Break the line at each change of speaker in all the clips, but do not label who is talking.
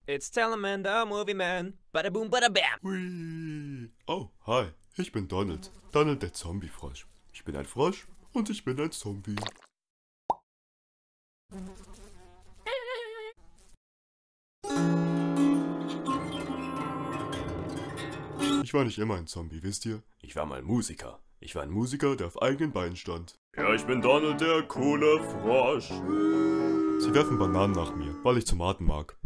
It's Teleman, the Movie Man. Bada boom, bada bam.
Hui. Oh, hi. Ich bin Donald. Donald der Zombiefrosch. Ich bin ein Frosch und ich bin ein Zombie. Ich war nicht immer ein Zombie, wisst ihr? Ich war mal Musiker. Ich war ein Musiker, der auf eigenen Beinen stand. Ja, ich bin Donald der coole Frosch. Sie werfen Bananen nach mir, weil ich Tomaten mag.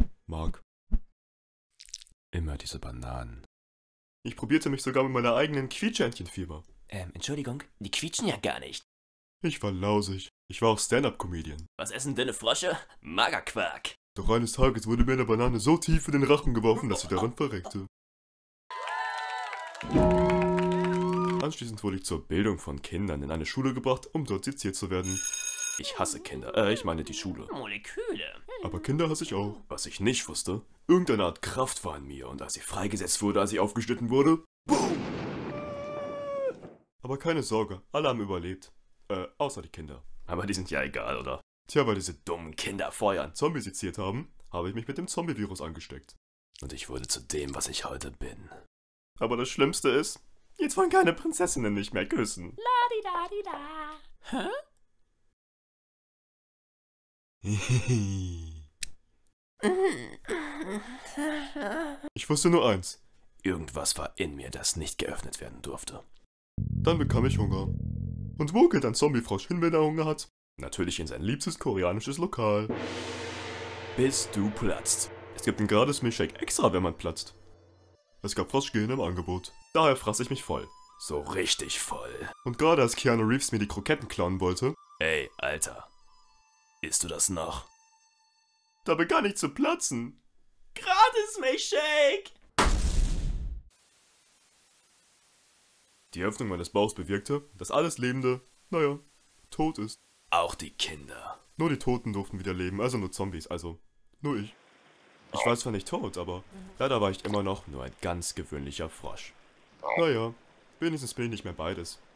Immer diese Bananen. Ich probierte mich sogar mit meiner eigenen Quietschentchenfieber.
Entschuldigung, die quietschen ja gar nicht.
Ich war lausig. Ich war auch Stand-Up-Comedian.
Was essen dünne Frösche? Magerquark.
Doch eines Tages wurde mir eine Banane so tief in den Rachen geworfen, dass sie daran verreckte. Anschließend wurde ich zur Bildung von Kindern in eine Schule gebracht, um dort seziert zu werden. Ich hasse Kinder, ich meine die Schule.
Moleküle.
Aber Kinder hasse ich auch. Was ich nicht wusste, irgendeine Art Kraft war in mir und als sie freigesetzt wurde, als sie aufgeschnitten wurde, BOOM! Aber keine Sorge, alle haben überlebt. Außer die Kinder. Aber die sind ja egal, oder? Tja, weil diese dummen Kinder vorher einen Zombie seziert haben, habe ich mich mit dem Zombie-Virus angesteckt. Und ich wurde zu dem, was ich heute bin. Aber das Schlimmste ist, jetzt wollen keine Prinzessinnen nicht mehr küssen.
La-di-da-di-da. Hä?
Ich wusste nur eins. Irgendwas war in mir, das nicht geöffnet werden durfte. Dann bekam ich Hunger. Und wo geht ein Zombiefrosch hin, wenn er Hunger hat? Natürlich in sein liebstes koreanisches Lokal. Bis du platzt. Es gibt einen gratis Milchshake extra, wenn man platzt. Es gab Froschgehirn im Angebot. Daher fraß ich mich voll. So richtig voll. Und gerade als Keanu Reeves mir die Kroketten klauen wollte... Ey, Alter. Isst du das noch? Da begann ich zu platzen.
Gratis Milchshake!
Die Öffnung meines Bauchs bewirkte, dass alles Lebende, naja, tot ist.
Auch die Kinder.
Nur die Toten durften wieder leben, also nur Zombies, also nur ich. Ich war zwar nicht tot, aber leider war ich immer noch nur ein ganz gewöhnlicher Frosch. Naja, wenigstens bin ich nicht mehr beides.